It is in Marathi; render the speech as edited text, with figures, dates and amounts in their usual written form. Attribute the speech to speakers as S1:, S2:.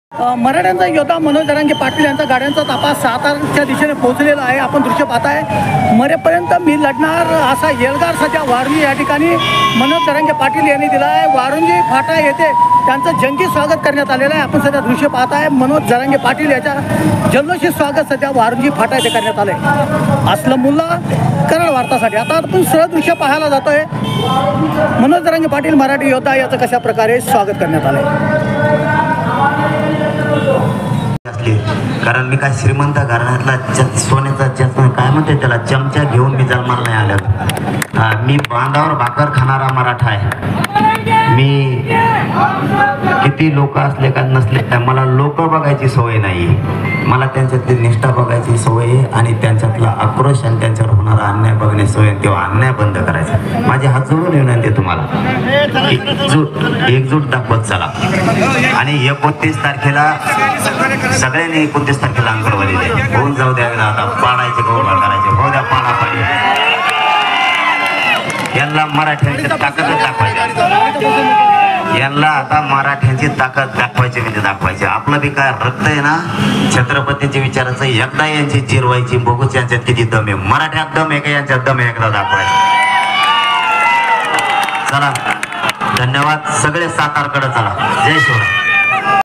S1: मराठ्यांचा योद्धा मनोज जरांगे पाटील यांचा गाड्यांचा ताफा सातारच्या दिशेने पोहोचलेला आहे। आपण दृश्य पाहताय मरेपर्यंत मी लढणार असा येळगार सध्या वारुंजी या ठिकाणी मनोज जरांगे पाटील यांनी दिला आहे। वारुंजी फाटा येथे त्यांचं जंगी स्वागत करण्यात आलेलं आहे। आपण सध्या दृश्य पाहताय मनोज जरांगे पाटील याच्या जल्लोषी स्वागत सध्या वारुंजी फाटा येथे करण्यात आले। असलम मुल्ला, कराड वार्तासाठी। आता आपण सरळ दृश्य पाहायला जातोय मनोज जरांगे पाटील मराठी योद्धा याचं कशा प्रकारे स्वागत करण्यात आलंय।
S2: कारण मी काय श्रीमंत घराण्यातला सोन्याचा चष्मा काय म्हणते त्याला चमचा घेऊन मी जन्माला नाही आलो। मी बांधावर भाकर खाणारा मराठा आहे। मी किती लोक असले का नसले काय मला लोक बघायची सवय नाही। मला त्यांच्यातली निष्ठा बघायची सवय आहे आणि त्यांच्यातला आक्रोश आणि त्यांच्यावर होणारा अन्याय बघण्याची सवय, तेव्हा अन्याय बंद करायचा। माझे हात जोडून विनंती आहे तुम्हाला एकजूट दाखवत चला। आणि 29 तारखेला सगळ्यांनी 29 तारखेला अंकलवाली होऊन जाऊ द्यावे। आता पाडायचे गौरव करायचे हो द्या, पाडा पाडी यांना मराठ्यांची ताकद दाखवायची। यांना आता मराठ्यांची ताकद दाखवायची म्हणजे दाखवायची। आपलं बी काय रक्त आहे ना छत्रपतीच्या विचाराचं, एकदा यांची जिरवायची, बघूच यांच्यात किती दम आहे। मराठ्यात दम आहे का यांच्यात दम आहे एकदा दाखवायचं। चला धन्यवाद, सगळे सातारकडे चला। जय शिवराय।